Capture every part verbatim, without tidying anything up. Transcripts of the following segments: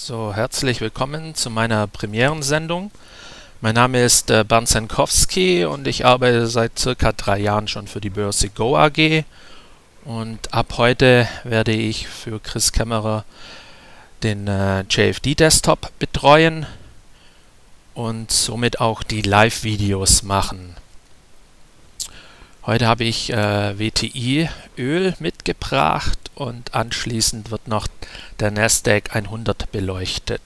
So, herzlich willkommen zu meiner Premierensendung. Mein Name ist äh, Bernd Senkowski und ich arbeite seit circa drei Jahren schon für die Börse Go A G. Und ab heute werde ich für Chris Kämmerer den äh, J F D-Desktop betreuen und somit auch die Live-Videos machen. Heute habe ich äh, W T I-Öl mitgebracht und anschließend wird noch der Nasdaq hundert beleuchtet.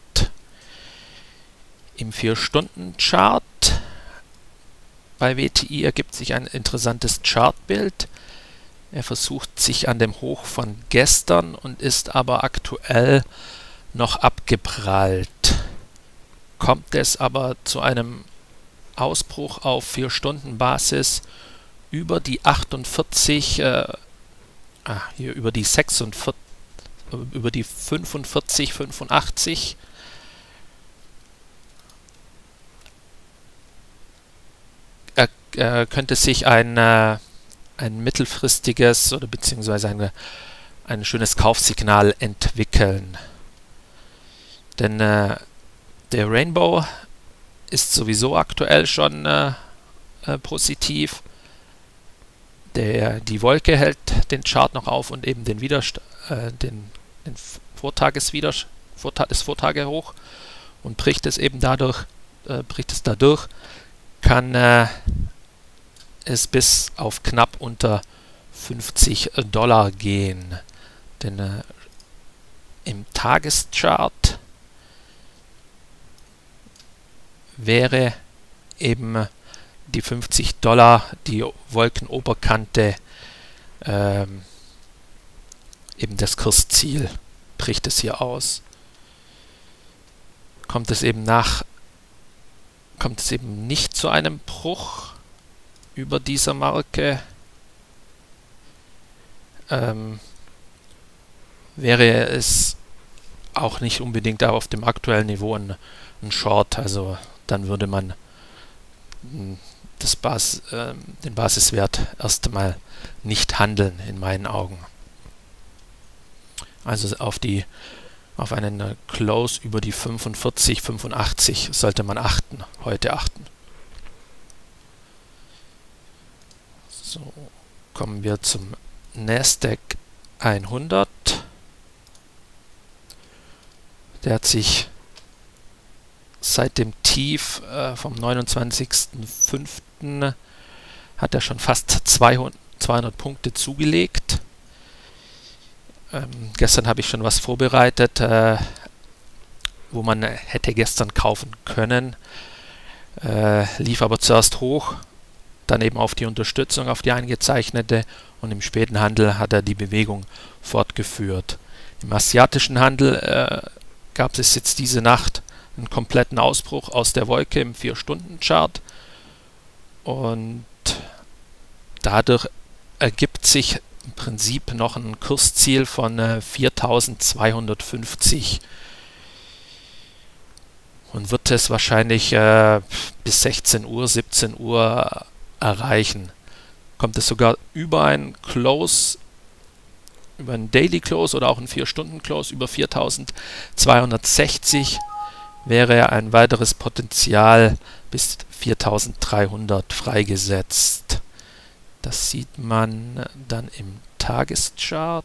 Im vier Stunden Chart bei W T I ergibt sich ein interessantes Chartbild. Er versucht sich an dem Hoch von gestern und ist aber aktuell noch abgeprallt. Kommt es aber zu einem Ausbruch auf vier Stunden Basis über die achtundvierzig, äh, ah, hier über die sechsundvierzig, über die fünfundvierzig, fünfundachtzig, er, er könnte sich ein, äh, ein mittelfristiges oder beziehungsweise eine, ein schönes Kaufsignal entwickeln. Denn äh, der Rainbow ist sowieso aktuell schon äh, äh, positiv. Der, die Wolke hält den Chart noch auf und eben den, Widerst äh, den, den Vortageswiderstand, Vorta das Vortagehoch und bricht es eben dadurch, äh, bricht es dadurch, kann äh, es bis auf knapp unter fünfzig Dollar gehen. Denn äh, im Tageschart wäre eben die fünfzig Dollar, die Wolkenoberkante, ähm, eben das Kursziel, bricht es hier aus. Kommt es eben nach, kommt es eben nicht zu einem Bruch über dieser Marke, ähm, wäre es auch nicht unbedingt auf dem aktuellen Niveau ein, ein Short, also dann würde man das Bas, äh, den Basiswert erst einmal nicht handeln, in meinen Augen. Also auf die auf einen äh, Close über die fünfundvierzig, fünfundachtzig sollte man achten, heute achten. So, kommen wir zum Nasdaq hundert. Der hat sich seit dem Tief äh, vom neunundzwanzigsten fünften hat er schon fast zweihundert Punkte zugelegt. Ähm, gestern habe ich schon was vorbereitet, äh, wo man hätte gestern kaufen können. Äh, lief aber zuerst hoch, dann eben auf die Unterstützung, auf die eingezeichnete, und im späten Handel hat er die Bewegung fortgeführt. Im asiatischen Handel äh, gab es jetzt diese Nacht einen kompletten Ausbruch aus der Wolke im vier Stunden Chart und dadurch ergibt sich im Prinzip noch ein Kursziel von äh, viertausendzweihundertfünfzig und wird es wahrscheinlich äh, bis sechzehn Uhr, siebzehn Uhr erreichen. Kommt es sogar über ein Close, über einen Daily Close oder auch einen vier Stunden Close über viertausendzweihundertsechzig, wäre ein weiteres Potenzial bis viertausenddreihundert freigesetzt. Das sieht man dann im Tageschart.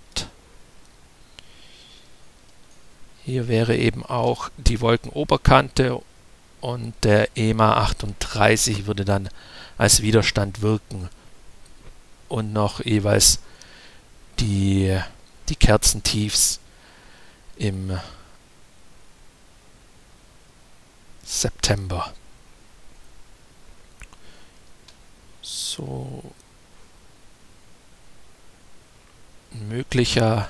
Hier wäre eben auch die Wolkenoberkante und der E M A achtunddreißig würde dann als Widerstand wirken. Und noch jeweils die, die Kerzentiefs im September. So, ein möglicher,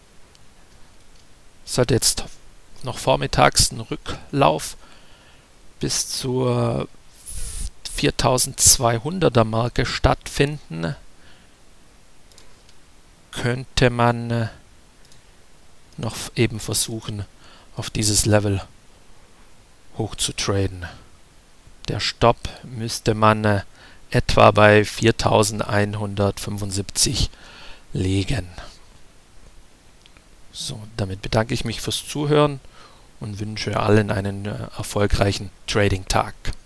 sollte jetzt noch vormittags ein Rücklauf bis zur viertausendzweihunderter Marke stattfinden, könnte man noch eben versuchen, auf dieses Level hoch zu traden. Der Stopp müsste man äh, etwa bei viertausendeinhundertfünfundsiebzig legen. So, damit bedanke ich mich fürs Zuhören und wünsche allen einen äh, erfolgreichen Trading-Tag.